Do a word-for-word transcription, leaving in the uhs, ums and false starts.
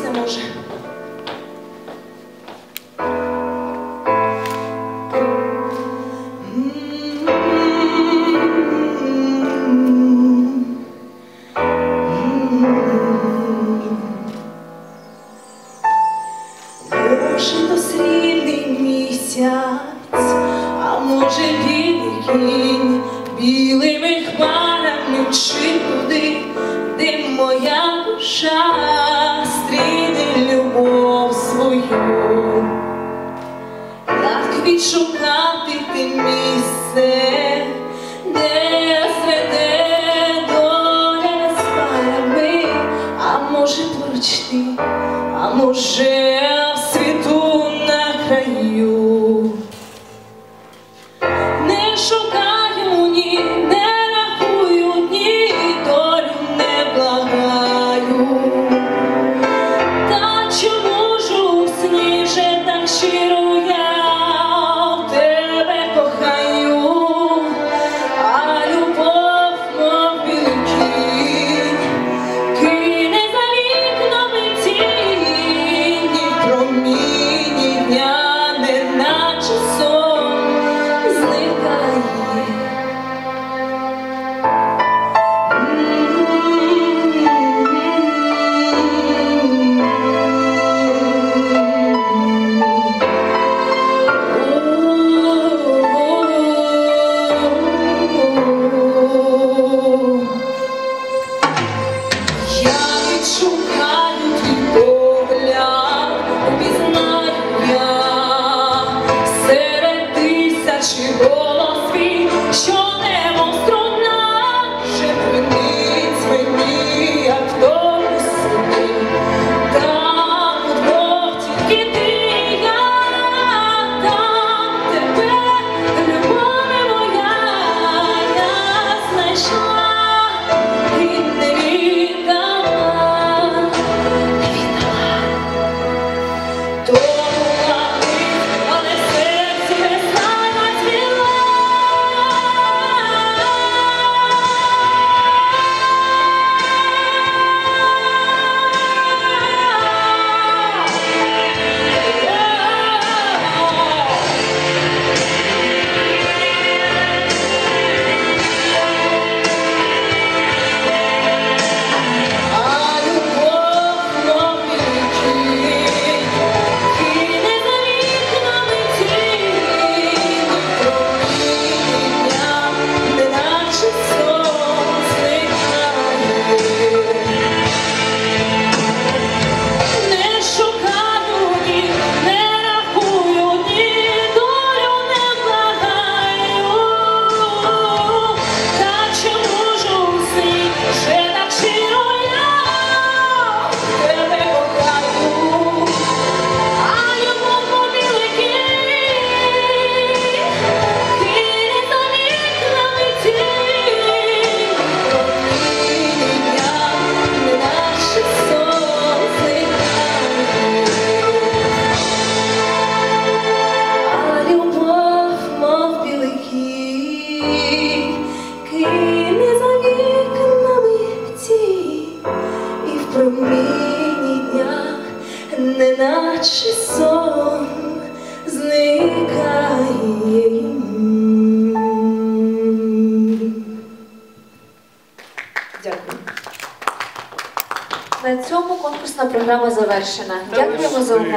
все може. Може, то срібний місяць, а може білий кінь, білими хмарами чи туди, де моя душа стріне любов свою. Як відшукати те місце, де зведе доля з парами, а може поруч ти, а може в світу на краю. Не шукаю, ні, не рахую, ні, долю не благаю. Та чому ж у сні же так щиро я в тебе кохаю, а любов, мов білий кінь, кине за вікнами тіні, в проміні дня, неначе сон, зникає. Я відшукаю твій погляд, пізнаю я серед тисячі голосів, що немов струна шепнить мені, як в тому сні. Там удвох тільки ти і я, там тебе, любове моя, я знайшла і не віддала, не віддала. То була ти, але в серці весна зацвіла. А любов, мов білий кінь, кине за вікнами тіні, в проміні дня, неначе сон, зникає. Не шукаю, ні, не рахую, ні, долю не благаю. Та чому ж у сні ще так щиро я в тебе кохаю, а любов, мов білий кінь, кине за вікнами тіні, в проміні дня, неначе сон, зникає. А любов, мов білий кінь, кине за вікнами тінь, і в проміні дня, неначе сон, зникає. Дякую. На цьому конкурсна програма завершена. Дякуємо за увагу.